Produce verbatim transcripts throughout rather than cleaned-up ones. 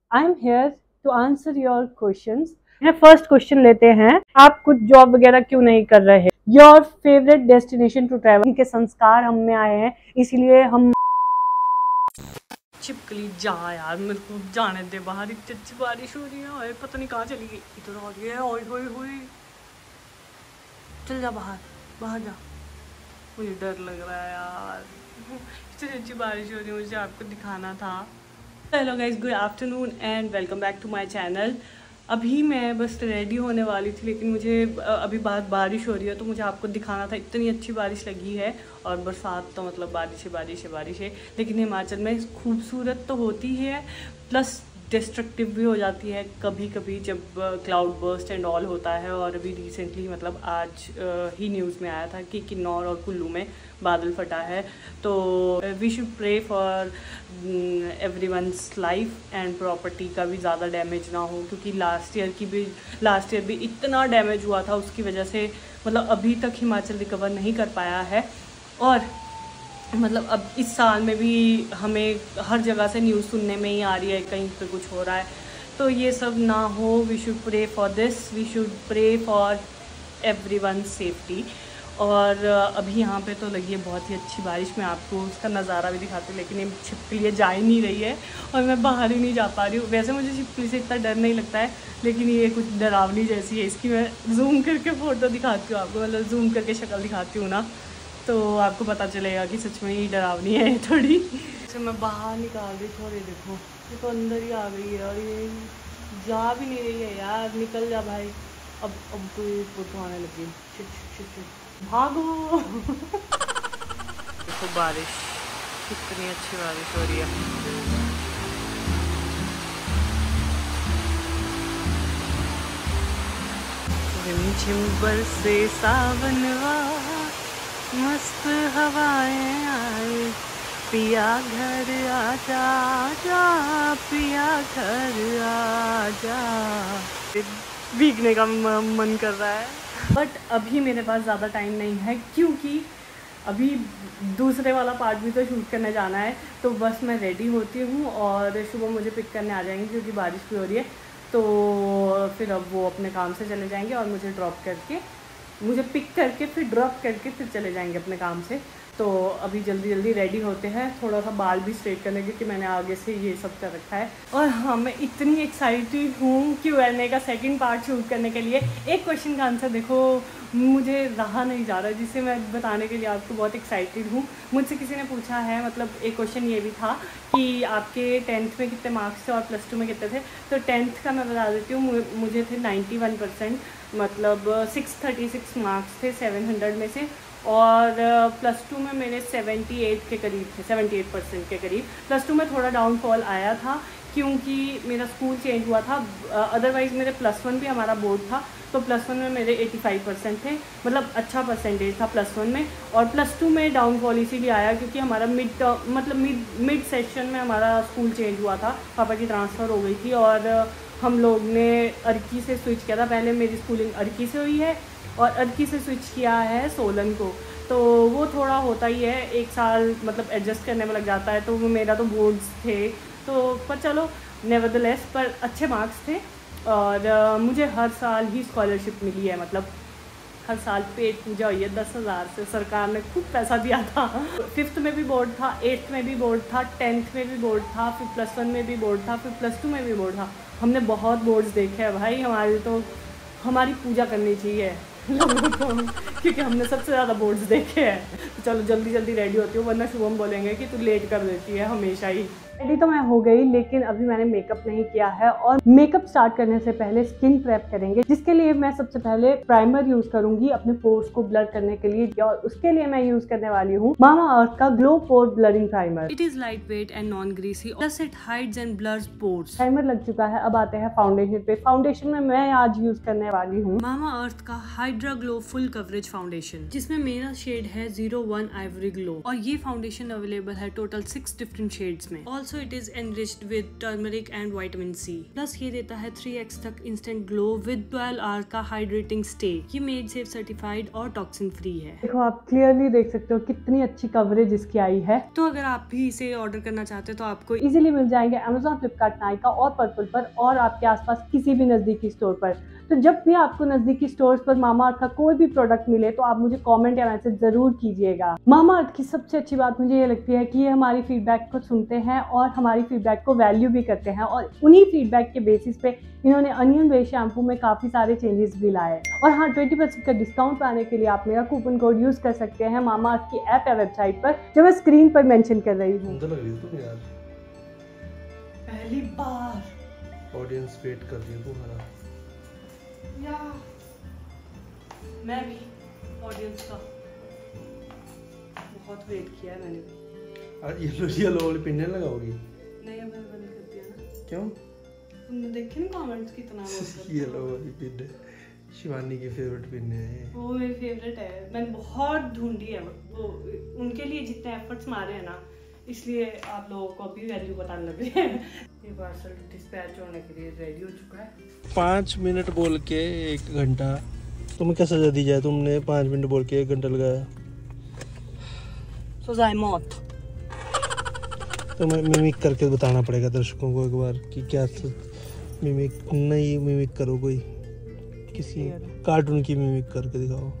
I am here to answer your questions. First question लेते हैं, आप कुछ जॉब वगैरह क्यों नहीं कर रहे? Your favourite destination to travel के संस्कार हम में आए हैं, इसीलिए हम चिपकली जा यार, मेरे को जाने दे बाहर, इतनी अच्छी बारिश हो रही है, पता नहीं कहाँ चली गई, इधर आ रही है, ओए होए होए, चल जा बाहर, बाहर जा, मुझे डर लग रहा है यार, इतनी अच्छी बारिश हो रही है, मुझे आपको दिखाना था। Hello guys, good afternoon and welcome back to my channel. अभी मैं बस रेडी होने वाली थी, लेकिन मुझे अभी बहुत बारिश हो रही है तो मुझे आपको दिखाना था, इतनी अच्छी बारिश लगी है। और बरसात तो मतलब बारिश है बारिश है बारिश है, लेकिन हिमाचल में खूबसूरत तो होती है, प्लस डिस्ट्रक्टिव भी हो जाती है कभी कभी जब क्लाउड बर्स्ट एंड ऑल होता है। और अभी रिसेंटली मतलब आज ही न्यूज़ में आया था कि किन्नौर और कुल्लू में बादल फटा है। तो we should pray for everyone's life and property का भी ज़्यादा डैमेज ना हो, क्योंकि लास्ट ईयर की भी लास्ट ईयर भी इतना डैमेज हुआ था, उसकी वजह से मतलब अभी तक हिमाचल रिकवर नहीं कर पाया है। और मतलब अब इस साल में भी हमें हर जगह से न्यूज़ सुनने में ही आ रही है, कहीं पे कुछ हो रहा है, तो ये सब ना हो। We should pray for this, we should pray for everyone safety. और अभी यहाँ पे तो लगी है बहुत ही अच्छी बारिश, मैं आपको उसका नज़ारा भी दिखाती हूँ, लेकिन ये छिपकली जा ही नहीं रही है और मैं बाहर ही नहीं जा पा रही हूँ। वैसे मुझे छिपकली से इतना डर नहीं लगता है, लेकिन ये कुछ डरावनी जैसी है, इसकी मैं जूम करके फ़ोटो दिखाती हूँ आपको, मतलब जूम करके शक्ल दिखाती हूँ ना, तो आपको पता चलेगा कि सच में ही डरावनी है थोड़ी। जैसे मैं बाहर निकाल रही थोड़ी, देखो ये तो अंदर ही आ गई है और ये जा भी नहीं रही है यार, निकल जा भाई। अब अब तो ये फोटो आने लगी, शिट शिट शिट, भागो। देखो बारिश, कितनी अच्छी बारिश हो रही है। झिम बरसे सावनवा, मस्त हवाएं आए, पिया घर आजा आजा, पिया घर आजा। भीगने का मन कर रहा है, बट अभी मेरे पास ज़्यादा टाइम नहीं है, क्योंकि अभी दूसरे वाला पार्ट भी तो शूट करने जाना है। तो बस मैं रेडी होती हूँ और सुबह मुझे पिक करने आ जाएंगे, क्योंकि बारिश भी हो रही है। तो फिर अब वो अपने काम से चले जाएंगे और मुझे ड्रॉप करके मुझे पिक करके फिर ड्रॉप करके फिर चले जाएंगे अपने काम से। तो अभी जल्दी जल्दी रेडी होते हैं, थोड़ा सा बाल भी स्ट्रेट करने, क्योंकि मैंने आगे से ये सब कर रखा है। और हाँ, मैं इतनी एक्साइटेड हूँ क्यू एन ए का सेकंड पार्ट शूट करने के लिए। एक क्वेश्चन का आंसर देखो मुझे रहा नहीं जा रहा, जिसे मैं बताने के लिए आपको बहुत एक्साइटेड हूँ। मुझसे किसी ने पूछा है, मतलब एक क्वेश्चन ये भी था कि आपके टेंथ में कितने मार्क्स थे और प्लस टू में कितने थे। तो टेंथ का मैं बता देती हूँ, मुझे थे नाइन्टी वन परसेंट, मतलब सिक्स थर्टी सिक्स मार्क्स थे सेवन हंड्रेड में से। और प्लस टू में मेरे सेवेंटी एट के करीब थे, सेवेंटी एट परसेंट के करीब। प्लस टू में थोड़ा डाउनफॉल आया था, क्योंकि मेरा स्कूल चेंज हुआ था। अदरवाइज़ मेरे प्लस वन भी हमारा बोर्ड था, तो प्लस वन में मेरे एटी फाइव परसेंट थे, मतलब अच्छा परसेंटेज था प्लस वन में। और प्लस टू में डाउनफॉल इसीलिए आया क्योंकि हमारा मिड मतलब मिड मिड सेक्शन में हमारा स्कूल चेंज हुआ था, पापा की ट्रांसफ़र हो गई थी और हम लोग ने अर्की से स्विच किया था। पहले मेरी स्कूलिंग अर्की से हुई है और अर्की से स्विच किया है सोलन को, तो वो थोड़ा होता ही है, एक साल मतलब एडजस्ट करने में लग जाता है। तो वो मेरा तो बोर्ड्स थे, तो पर चलो नेवरदलेस पर अच्छे मार्क्स थे। और आ, मुझे हर साल ही स्कॉलरशिप मिली है, मतलब हर साल पेट पूजा हुई है दस हज़ार से, सरकार ने खूब पैसा दिया था। फिफ्थ में भी बोर्ड था, एट्थ में भी बोर्ड था, टेंथ में भी बोर्ड था, फिर प्लस वन में भी बोर्ड था, फिर प्लस टू में भी बोर्ड था। हमने बहुत बोर्ड्स देखे हैं भाई, हमारी तो हमारी पूजा करनी चाहिए लोगों को, क्योंकि हमने सबसे ज़्यादा बोर्ड्स देखे हैं। तो चलो जल्दी जल्दी रेडी होती हूँ, वरना शुभम बोलेंगे कि तू लेट कर देती है हमेशा ही। रेडी तो मैं हो गई, लेकिन अभी मैंने मेकअप नहीं किया है। और मेकअप स्टार्ट करने से पहले स्किन प्रेप करेंगे, जिसके लिए मैं सबसे पहले प्राइमर यूज करूंगी अपने पोर्स को ब्लर करने के लिए। और उसके लिए मैं यूज करने वाली हूँ मामा अर्थ का glow pore blurring primer. It is lightweight and non greasy, plus it hides and blurs pores. Primer लग चुका है, अब आते हैं फाउंडेशन पे। फाउंडेशन में मैं आज यूज करने वाली हूँ मामा अर्थ का hydra glow full coverage foundation, जिसमें मेरा शेड है जीरो वन आइवरी ग्लो। और ये फाउंडेशन अवेलेबल है टोटल सिक्स डिफरेंट शेड्स में। Also also it is enriched with turmeric and vitamin C. Plus ये देता है थ्री एक्स तक instant glow with twelve hour का हाइड्रेटिंग स्टे। ये मेड सेफ सर्टिफाइड और टॉक्सिन फ्री है। देखो आप क्लियरली देख सकते हो कितनी अच्छी कवरेज इसकी आई है। तो अगर आप भी इसे ऑर्डर करना चाहते हो तो आपको इजीली मिल जाएंगे अमेजोन, फ्लिपकार्ट, नाइका और पर्पल पर और आपके आसपास किसी भी नजदीकी स्टोर पर। तो जब भी आपको नजदीकी स्टोर्स पर मामाअर्थ का कोई भी प्रोडक्ट मिले तो आप मुझे कमेंट या मैसेज जरूर कीजिएगा। मामाअर्थ की सबसे अच्छी बात मुझे ये लगती है कि ये हमारी फीडबैक को सुनते हैं और हमारी फीडबैक को वैल्यू भी करते हैं, और उन्हीं फीडबैक के बेसिस पे इन्होंने अनियन बेस्ड शैम्पू में काफी सारे चेंजेस भी लाए। और हाँ, ट्वेंटी परसेंट का डिस्काउंट पाने के लिए आप मेरा कूपन कोड यूज कर सकते हैं मामाअर्थ की ऐप या वेबसाइट पर, जो मैं स्क्रीन पर मेंशन कर रही हूँ। पहली बार ऑडियंस वेट कर रही है तुम्हारा। या मैं भी ऑडियंस का बहुत वेट किया है मैंने भी। और येलो येलो वाली पिन नहीं लगाओगी? नहीं, अब मैंने बंद कर दिया ना। क्यों? तुमने देखे ना कमेंट्स कितना येलो वाली पिन शिवानी की फेवरेट पिन है। वो मेरी फेवरेट है, मैंने बहुत ढूंढी है वो, उनके लिए जितने एफर्ट्स मारे हैं ना, इसलिए आप लोगों को भी वैल्यू बताने लगे हैं। ये पार्सल डिस्पैच होने के लिए रेडी हो चुका है। पाँच मिनट बोल के एक घंटा, तुम्हें क्या सजा दी जाए? तुमने पाँच मिनट बोल के एक घंटा लगाया। सजाए मौत। तो मैं मिमिक करके बताना पड़ेगा दर्शकों को एक बार कि क्या मिमिक नहीं, मिमिक करो कोई किसी कार्टून की मिमिक करके दिखाओ।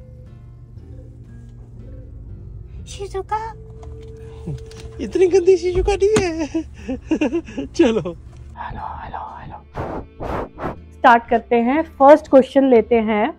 शिजुका इतनी गंदी शिजुका नहीं है। चलो हेलो हेलो हेलो स्टार्ट करते हैं। फर्स्ट क्वेश्चन लेते हैं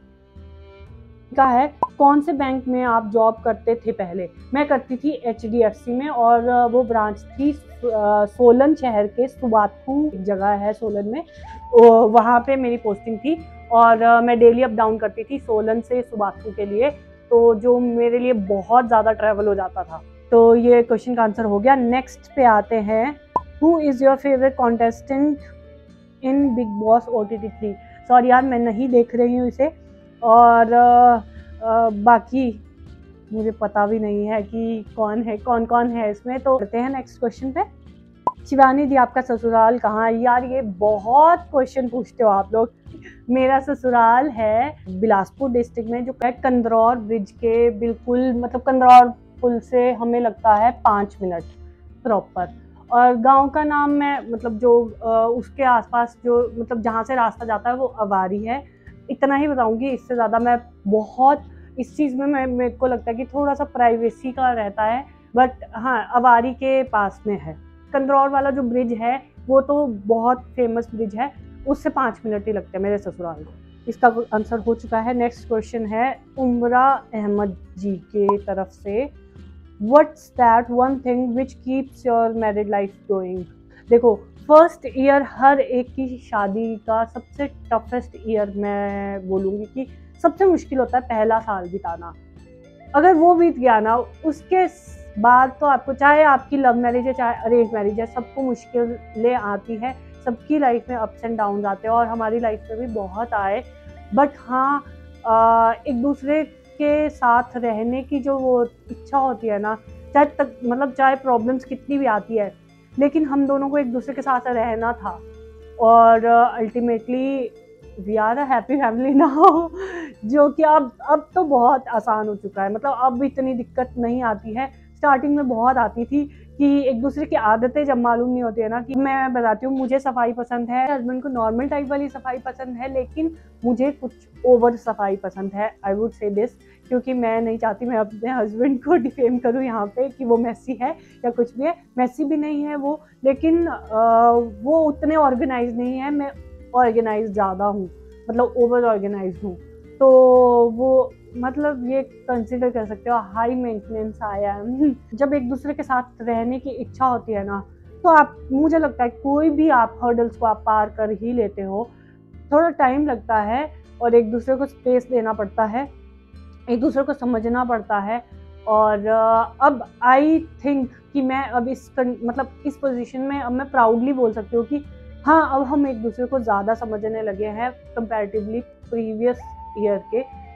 का है, कौन से बैंक में आप जॉब करते थे पहले? मैं करती थी एच डी एफ सी में, और वो ब्रांच थी सोलन शहर के सुबाथू जगह है सोलन में, वहाँ पे मेरी पोस्टिंग थी। और मैं डेली अप डाउन करती थी सोलन से सुबाथू के लिए, तो जो मेरे लिए बहुत ज़्यादा ट्रैवल हो जाता था। तो ये क्वेश्चन का आंसर हो गया। नेक्स्ट पे आते हैं, who is your favourite contestant in Bigg Boss O T T three? Sorry यार, मैं नहीं देख रही हूँ इसे, और आ, आ, बाकी मुझे पता भी नहीं है कि कौन है, कौन कौन है इसमें। तो करते हैं नेक्स्ट क्वेश्चन पे। शिवानी दी, आपका ससुराल कहाँ है? यार ये बहुत क्वेश्चन पूछते हो आप लोग। मेरा ससुराल है बिलासपुर डिस्ट्रिक्ट में, जो है कंदरौर ब्रिज के बिल्कुल, मतलब कंदरौर पुल से हमें लगता है पाँच मिनट प्रॉपर। और गांव का नाम मैं मतलब जो आ, उसके आसपास जो मतलब जहाँ से रास्ता जाता है वो अवारी है। इतना ही बताऊंगी, इससे ज़्यादा मैं बहुत इस चीज़ में मैं मेरे को लगता है कि थोड़ा सा प्राइवेसी का रहता है, बट हाँ अवारी के पास में है। कंदरौर वाला जो ब्रिज है वो तो बहुत फेमस ब्रिज है, उससे पाँच मिनट ही लगते हैं मेरे ससुराल को। इसका आंसर हो चुका है। नेक्स्ट क्वेश्चन है उमरा अहमद जी के तरफ से, what's that one thing which keeps your married life going? देखो, फर्स्ट ईयर हर एक की शादी का सबसे टफेस्ट ईयर मैं बोलूँगी कि सबसे मुश्किल होता है पहला साल बिताना। अगर वो बीत गया ना, उसके बाद तो आपको, चाहे आपकी लव मैरिज है चाहे अरेंज मैरिज है, सबको मुश्किलें आती है, सबकी लाइफ में अप्स एंड डाउन आते हैं, और हमारी लाइफ में भी बहुत आए। बट हाँ, एक दूसरे के साथ रहने की जो वो इच्छा होती है ना, चाहे तक मतलब चाहे प्रॉब्लम्स कितनी भी आती है, लेकिन हम दोनों को एक दूसरे के साथ रहना था, और ultimately we are a happy family now, जो कि अब अब तो बहुत आसान हो चुका है। मतलब अब इतनी दिक्कत नहीं आती है, स्टार्टिंग में बहुत आती थी कि एक दूसरे की आदतें जब मालूम नहीं होती है ना, कि मैं बताती हूँ, मुझे सफाई पसंद है, हस्बैंड को नॉर्मल टाइप वाली सफाई पसंद है, लेकिन मुझे कुछ ओवर सफाई पसंद है। आई वुड से दिस, क्योंकि मैं नहीं चाहती मैं अपने हस्बैंड को डिफेम करूँ यहाँ पे कि वो मैसी है या कुछ भी है। मैसी भी नहीं है वो, लेकिन आ, वो उतने ऑर्गेनाइज नहीं है, मैं ऑर्गेनाइज ज़्यादा हूँ, मतलब ओवर ऑर्गेनाइज हूँ। तो वो मतलब ये कंसिडर कर सकते हो हाई मेंटेनेंस आया है। जब एक दूसरे के साथ रहने की इच्छा होती है ना, तो आप, मुझे लगता है कोई भी आप हर्डल्स को आप पार कर ही लेते हो। थोड़ा टाइम लगता है और एक दूसरे को स्पेस देना पड़ता है, एक दूसरे को समझना पड़ता है। और अब आई थिंक कि मैं अब इस मतलब इस पोजीशन में अब मैं प्राउडली बोल सकती हूँ कि हाँ, अब हम एक दूसरे को ज़्यादा समझने लगे हैं कंपैरेटिवली प्रीवियस ईयर के,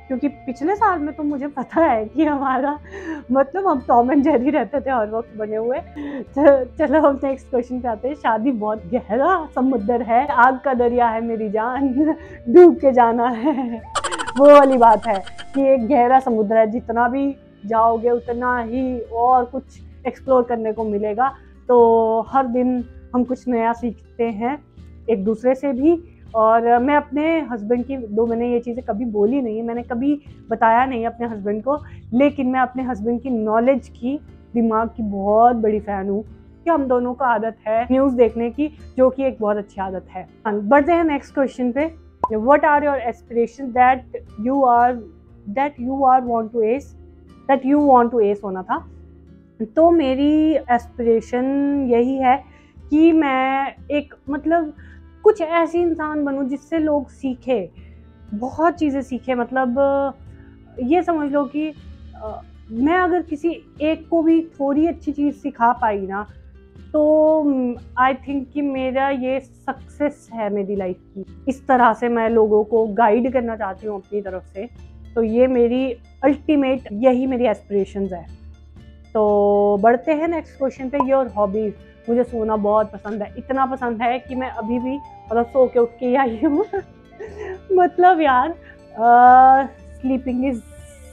क्योंकि पिछले साल में तो मुझे पता है कि हमारा मतलब हम टॉम एंड जेरी रहते थे हर वक्त बने हुए। तो चलो हम नेक्स्ट क्वेश्चन पे आते हैं। शादी बहुत गहरा समुद्र है, आग का दरिया है मेरी जान, डूब के जाना है। वो वाली बात है कि एक गहरा समुद्र है, जितना भी जाओगे उतना ही और कुछ एक्सप्लोर करने को मिलेगा। तो हर दिन हम कुछ नया सीखते हैं एक दूसरे से भी। और मैं अपने हस्बैंड की, दो मैंने ये चीज़ें कभी बोली नहीं है, मैंने कभी बताया नहीं अपने हस्बैंड को, लेकिन मैं अपने हस्बैंड की नॉलेज की, दिमाग की बहुत बड़ी फ़ैन हूँ कि हम दोनों को आदत है न्यूज़ देखने की, जो कि एक बहुत अच्छी आदत है। बढ़ते हैं नेक्स्ट क्वेश्चन पे। What are your aspiration that you are that you are want to as that you want to as होना था। तो मेरी एस्पिरेशन यही है कि मैं एक मतलब कुछ ऐसी इंसान बनूं जिससे लोग सीखे, बहुत चीज़ें सीखे। मतलब ये समझ लो कि आ, मैं अगर किसी एक को भी थोड़ी अच्छी चीज़ सिखा पाई ना, तो आई थिंक कि मेरा ये सक्सेस है मेरी लाइफ की। इस तरह से मैं लोगों को गाइड करना चाहती हूँ अपनी तरफ से। तो ये मेरी अल्टीमेट, यही मेरी एस्पिरेशंस है। तो बढ़ते हैं नेक्स्ट क्वेश्चन पे। Your hobbies. मुझे सोना बहुत पसंद है, इतना पसंद है कि मैं अभी भी मतलब सो के उठ के ही आई हूँ। मतलब यार स्लीपिंग इज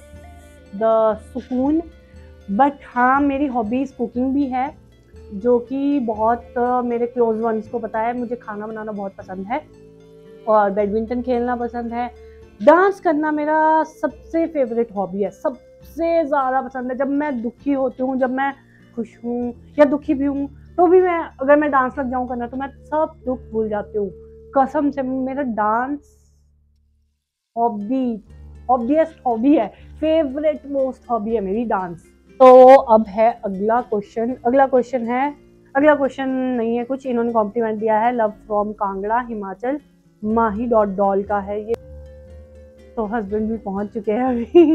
द सुकून। बट हाँ, मेरी हॉबीज़ कुकिंग भी है, जो कि बहुत uh, मेरे क्लोज वंस को पता है। मुझे खाना बनाना बहुत पसंद है और बैडमिंटन खेलना पसंद है। डांस करना मेरा सबसे फेवरेट हॉबी है, सबसे ज़्यादा पसंद है। जब मैं दुखी होती हूँ, जब मैं खुश हूँ या दुखी भी हूँ, तो भी मैं अगर मैं डांस लग जाऊँ करना, तो मैं सब दुख भूल जाती हूँ कसम से। मेरा डांस हॉबी हॉबीएस्ट हॉबी है, फेवरेट मोस्ट हॉबी है मेरी डांस। तो अब है अगला क्वेश्चन। अगला क्वेश्चन है अगला क्वेश्चन नहीं है कुछ, इन्होंने कॉम्प्लीमेंट दिया है। Love from Kangra Himachal, Mahi dot doll का है ये। तो हस्बैंड भी पहुंच चुके हैं अभी।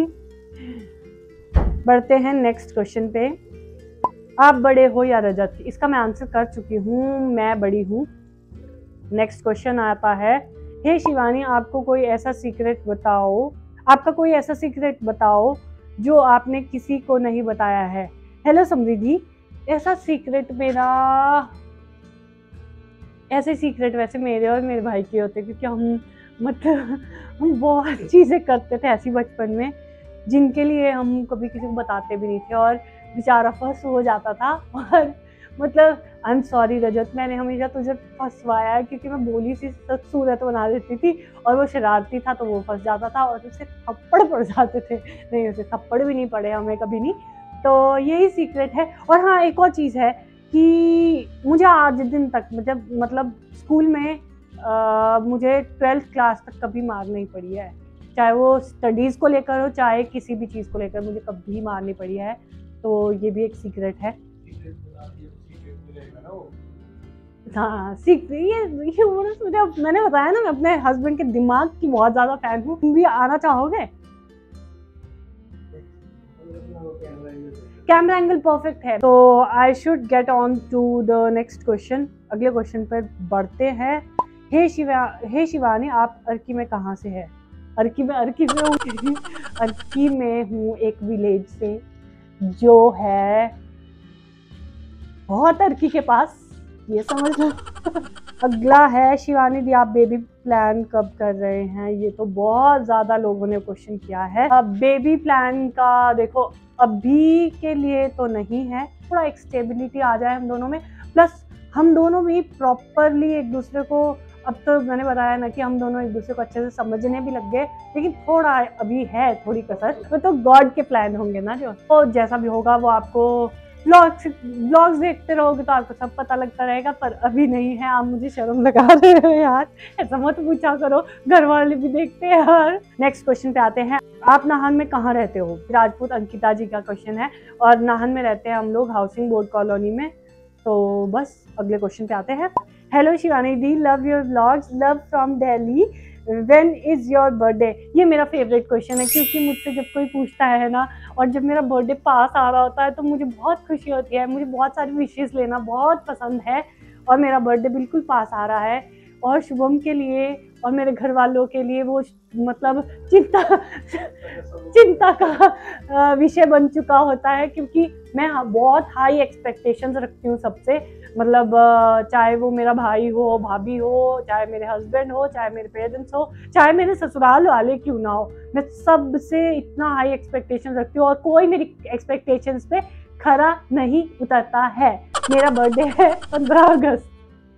बढ़ते हैं नेक्स्ट क्वेश्चन पे। आप बड़े हो या रजत? इसका मैं आंसर कर चुकी हूँ, मैं बड़ी हूँ। नेक्स्ट क्वेश्चन आता है। हे शिवानी, आपको कोई ऐसा सीक्रेट बताओ आपका कोई ऐसा सीक्रेट बताओ जो आपने किसी को नहीं बताया है। हेलो समृद्धि, ऐसा सीक्रेट मेरा ऐसे सीक्रेट वैसे मेरे और मेरे भाई के होते, क्योंकि हम मतलब हम बहुत चीज़ें करते थे ऐसी बचपन में, जिनके लिए हम कभी किसी को बताते भी नहीं थे, और बेचारा फंस हो जाता था। और मतलब आई एम सॉरी रजत, मैंने हमेशा तुझे फंसवाया है, क्योंकि मैं बोली सी सूरत बना देती थी और वो शरारती था तो वो फंस जाता था और उसे थप्पड़ पड़ जाते थे। नहीं, उसे थप्पड़ भी नहीं पड़े हमें कभी नहीं। तो यही सीक्रेट है। और हाँ, एक और चीज़ है कि मुझे आज दिन तक मतलब मतलब स्कूल में आ, मुझे ट्वेल्थ क्लास तक कभी मार नहीं पड़ी है, चाहे वो स्टडीज़ को लेकर हो चाहे किसी भी चीज़ को लेकर, मुझे कभी मार नहीं पड़ी है। तो ये भी एक सीक्रेट है। हाँ, सीख ये ये मुझे मैंने बताया ना, मैं अपने हस्बैंड के दिमाग की बहुत ज़्यादा फैन हूँ। तुम भी आना चाहोगे? कैमरा एंगल परफेक्ट है। तो I should get on to the next question. अगले क्वेश्चन पर बढ़ते हैं। हे शिवा हे शिवानी, आप अर्की में कहाँ से है? अर्की में अर्की में हूँ अर्की में हूँ एक विलेज से, जो है बहुत अर्की के पास, ये समझ लो। अगला है शिवानी दी, आप बेबी प्लान कब कर रहे हैं? ये तो बहुत ज़्यादा लोगों ने क्वेश्चन किया है। अब बेबी प्लान का देखो, अभी के लिए तो नहीं है, थोड़ा एक स्टेबिलिटी आ जाए हम दोनों में, प्लस हम दोनों भी प्रॉपरली एक दूसरे को, अब तो मैंने बताया ना कि हम दोनों एक दूसरे को अच्छे से समझने भी लग गए, लेकिन थोड़ा अभी है थोड़ी कसर। वो तो गॉड के प्लान होंगे ना, जो तो जैसा भी होगा वो आपको व्लॉग्स व्लॉग्स देखते रहोगे तो आपको सब पता लगता रहेगा, पर अभी नहीं है। आप मुझे शर्म लगा रहे हो यार, ऐसा मत पूछा करो, घर वाले भी देखते हैं यार। नेक्स्ट क्वेश्चन पे आते हैं। आप नाहन में कहाँ रहते हो? राजपूत अंकिता जी का क्वेश्चन है, और नाहन में रहते हैं हम लोग हाउसिंग बोर्ड कॉलोनी में। तो बस अगले क्वेश्चन पे आते हैं। Hello Shivani di, love your vlogs, love from Delhi, when is your birthday? ये मेरा फेवरेट क्वेश्चन है, क्योंकि मुझसे जब कोई पूछता है ना, और जब मेरा बर्थडे पास आ रहा होता है तो मुझे बहुत खुशी होती है। मुझे बहुत सारी विशेस लेना बहुत पसंद है, और मेरा बर्थडे बिल्कुल पास आ रहा है। और शुभम के लिए और मेरे घर वालों के लिए वो मतलब चिंता चिंता का विषय बन चुका होता है, क्योंकि मैं बहुत हाई एक्सपेक्टेशंस रखती हूँ सबसे। मतलब चाहे वो मेरा भाई हो, भाभी हो, चाहे मेरे हस्बैंड हो, चाहे मेरे पेरेंट्स हो, चाहे मेरे ससुराल वाले क्यों ना हो, मैं सबसे इतना हाई एक्सपेक्टेशंस रखती हूँ और कोई मेरी एक्सपेक्टेशंस पे खरा नहीं उतरता है। मेरा बर्थडे है पंद्रह अगस्त।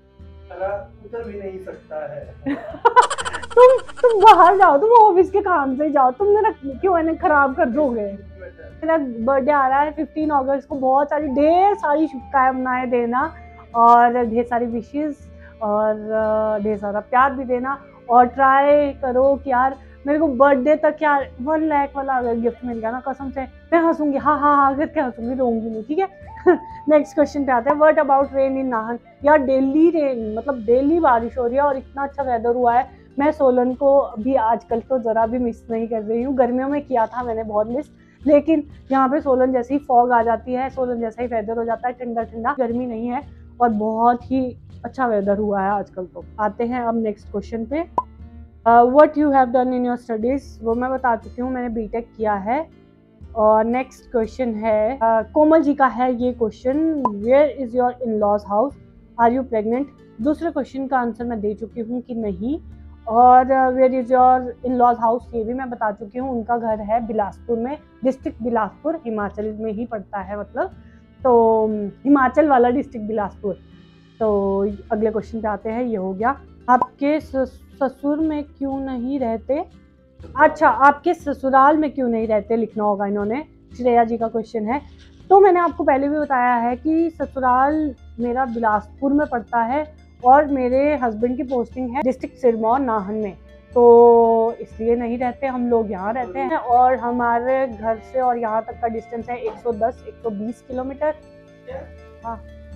उतर भी नहीं सकता है। तुम तुम बाहर जाओ, तुम ऑफिस के काम से जाओ, तुम मेरा क्यों है खराब कर दोगे। मेरा बर्थडे आ रहा है फिफ्टीन अगस्त को, बहुत सारी ढेर सारी शुभकामनाएं देना और ढेर सारी विशेस और ढेर सारा प्यार भी देना, और ट्राई करो कि यार मेरे को बर्थडे तक यार वन लाख वाला अगर गिफ्ट मिल गया ना, कसम से मैं हंसूंगी, हाँ हाँ हाँ करके हंसूंगी, रोऊंगी नहीं, ठीक है। नेक्स्ट क्वेश्चन पे आते हैं, what about rain in Nahan. यार डेली रेन, मतलब डेली बारिश हो रही है और इतना अच्छा वेदर हुआ है। मैं सोलन को भी आजकल तो ज़रा भी मिस नहीं कर रही हूँ। गर्मियों में किया था मैंने बहुत मिस, लेकिन यहाँ पे सोलन जैसे ही फॉग आ जाती है, सोलन जैसा ही वेदर हो जाता है, ठंडा ठंडा, गर्मी नहीं है और बहुत ही अच्छा वेदर हुआ है आजकल तो। आते हैं अब नेक्स्ट क्वेश्चन पे, what you have done in your studies. वो मैं बता चुकी हूँ, मैंने बीटेक किया है। और नेक्स्ट क्वेश्चन है, uh, कोमल जी का है ये question, where is your in laws house, are you pregnant. दूसरे क्वेश्चन का आंसर मैं दे चुकी हूँ कि नहीं। और where is your in laws house, ये भी मैं बता चुकी हूँ, उनका घर है बिलासपुर में, डिस्ट्रिक्ट बिलासपुर, हिमाचल में ही पड़ता है, मतलब तो हिमाचल वाला डिस्ट्रिक्ट बिलासपुर। तो अगले क्वेश्चन पे आते हैं, ये हो गया। आपके ससुर में क्यों नहीं रहते, अच्छा आपके ससुराल में क्यों नहीं रहते लिखना होगा इन्होंने, श्रेया जी का क्वेश्चन है। तो मैंने आपको पहले भी बताया है कि ससुराल मेरा बिलासपुर में पड़ता है और मेरे हस्बैंड की पोस्टिंग है डिस्ट्रिक्ट सिरमौर नाहन में, तो इसलिए नहीं रहते हम लोग, यहाँ रहते हैं। और हमारे घर से और यहाँ तक का डिस्टेंस है एक सौ दस एक सौ बीस किलोमीटर। हाँ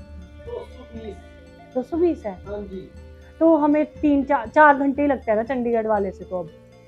दो सौ बीस है, तो हमें तीन चार चार घंटे ही लगते हैं ना चंडीगढ़ वाले से, तो अब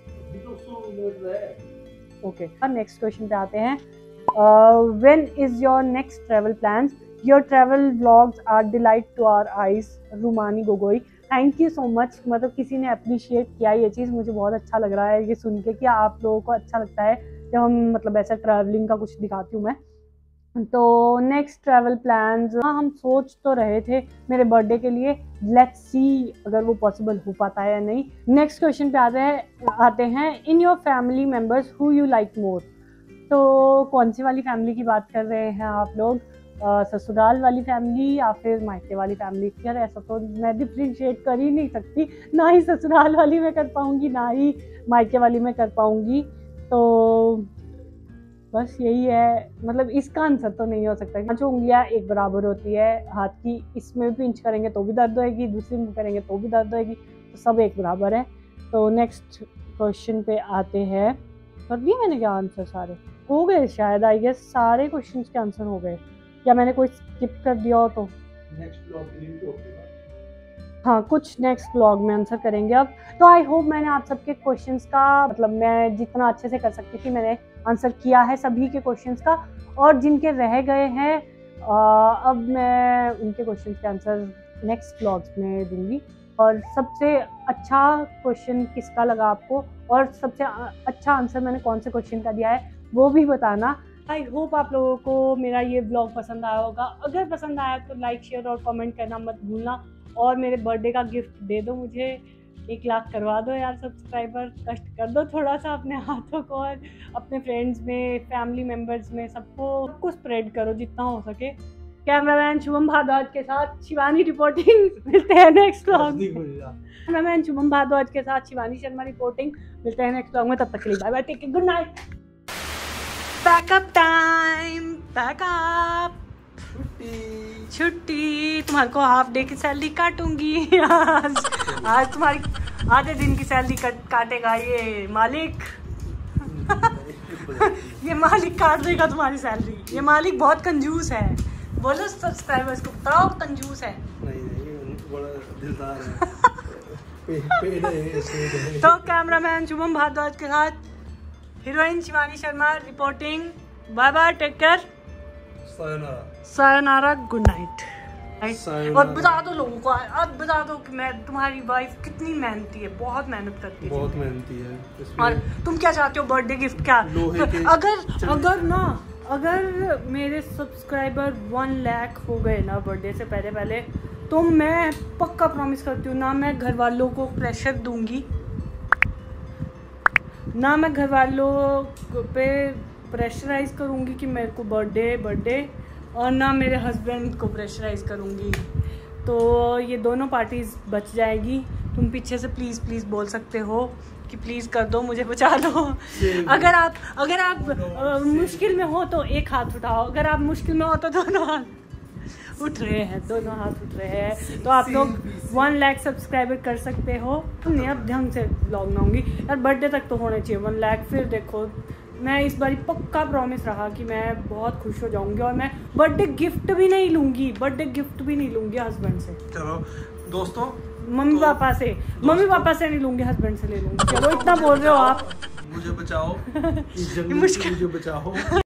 ओके। नेक्स्ट क्वेश्चन पे आते हैं, when is your next travel plans, your travel vlogs are delight to our eyes, Rumani Gogoi. Thank you so much, मतलब किसी ने अप्रिशिएट किया ये चीज़, मुझे बहुत अच्छा लग रहा है ये सुन के कि आप लोगों को अच्छा लगता है जब हम मतलब ऐसा ट्रैवलिंग का कुछ दिखाती हूँ मैं। तो नेक्स्ट ट्रैवल प्लान्स, हाँ हम सोच तो रहे थे मेरे बर्थडे के लिए, लेट्स सी अगर वो पॉसिबल हो पाता है या नहीं। नेक्स्ट क्वेश्चन पे आते हैं आते हैं in your family members who you like more. तो कौन सी वाली फैमिली की बात कर रहे हैं आप लोग, uh, ससुराल वाली फैमिली या फिर मायके वाली फैमिली। यार ऐसा तो मैं डिफ्रेंशिएट कर ही नहीं सकती, ना ही ससुराल वाली में कर पाऊँगी ना ही मायके वाली में कर पाऊँगी, तो बस यही है, मतलब इसका आंसर तो नहीं हो सकता। पांच उंगलियां एक बराबर होती है हाथ की, इसमें भी पिंच करेंगे तो भी दर्द होएगी, दूसरी में करेंगे तो भी दर्द होएगी, तो सब एक बराबर है। तो नेक्स्ट क्वेश्चन पे आते हैं, कर दिए मैंने क्या आंसर, सारे हो गए शायद, आई गेस सारे क्वेश्चन के आंसर हो गए, या मैंने कोई स्किप कर दिया हो तो नेक्स्ट ब्लॉग, हाँ कुछ नेक्स्ट ब्लॉग में आंसर करेंगे अब। तो आई होप मैंने आप सबके क्वेश्चंस का, मतलब मैं जितना अच्छे से कर सकती थी मैंने आंसर किया है सभी के क्वेश्चंस का, और जिनके रह गए हैं अब मैं उनके क्वेश्चंस के आंसर नेक्स्ट ब्लॉग्स में दूंगी। और सबसे अच्छा क्वेश्चन किसका लगा आपको और सबसे अच्छा आंसर मैंने कौन से क्वेश्चन का दिया है वो भी बताना। आई होप आप लोगों को मेरा ये ब्लॉग पसंद आया होगा, अगर पसंद आया तो लाइक शेयर और कमेंट करना मत भूलना, और मेरे बर्थडे का गिफ्ट दे दो मुझे, एक लाख करवा दो यार सब्सक्राइबर, कष्ट कर दो थोड़ा सा अपने हाथों को, और अपने फ्रेंड्स में, फैमिली मेम्बर्स में, सबको सबको स्प्रेड करो जितना हो सके। कैमरामैन शुभम भारद्वाज के साथ शिवानी रिपोर्टिंग, मिलते हैं next vlog. Cameraman Shubham Bhardwaj के साथ शिवानी शर्मा रिपोर्टिंग, मिलते हैं नेक्स्ट व्लॉग में, तब तक के लिए bye bye, take care, good night. Backup time, backup, छुट्टी, तुम्हारे को हाफ डे की सैलरी काटूंगी आज आज तुम्हारी आधे दिन की सैलरी काटेगा ये मालिक ये मालिक काट देगा तुम्हारी सैलरी, ये मालिक बहुत कंजूस है, बोलो सब्सक्राइबर्स को बताओ कंजूस है। नहीं नहीं बड़ा दिलदार है। पे, पे तो कैमरामैन शुभम भारद्वाज के साथ heroine Shivani Sharma reporting, bye bye, take care, सायोनारा, सायोनारा, गुड नाइट। और बता दो लोगों को, अब बता दो कि मैं तुम्हारी वाइफ कितनी मेहनती है, बहुत मेहनत करती है, बहुत मेहनती है। और तुम क्या चाहते हो बर्थडे गिफ्ट क्या? अगर अगर ना अगर मेरे सब्सक्राइबर वन लाख हो गए ना बर्थडे से पहले पहले, तो मैं पक्का प्रॉमिस करती हूँ ना मैं घर वालों को प्रेशर दूंगी, ना मैं घर वालों पे प्रेशराइज करूँगी कि मेरे को बर्थडे बर्थडे और ना मेरे हस्बैंड को प्रेशराइज करूँगी। तो ये दोनों पार्टीज बच जाएगी। तुम पीछे से प्लीज़ प्लीज़ बोल सकते हो कि प्लीज़ कर दो, मुझे बचा लो। अगर आप अगर आप आ, मुश्किल में हो तो एक हाथ उठाओ, अगर आप मुश्किल में हो तो दोनों हाथ उठ रहे हैं, दोनों हाथ उठ रहे हैं। तो आप लोग वन लाख सब्सक्राइबर कर सकते हो। नहीं अब ढंग से ब्लॉग बनाऊंगी यार, बर्थडे तक तो होना चाहिए वन लाख। फिर देखो मैं इस बारी पक्का प्रॉमिस रहा कि मैं बहुत खुश हो जाऊंगी और मैं बर्थडे गिफ्ट भी नहीं लूंगी, बर्थडे गिफ्ट भी नहीं लूंगी हस्बैंड से। चलो दोस्तों, मम्मी तो पापा से मम्मी पापा से नहीं लूंगी, हस्बैंड से ले लूंगी। चलो इतना बोल रहे हो आप, मुझे बचाओ, इस जंगल से मुश्किल मुझे बचाओ।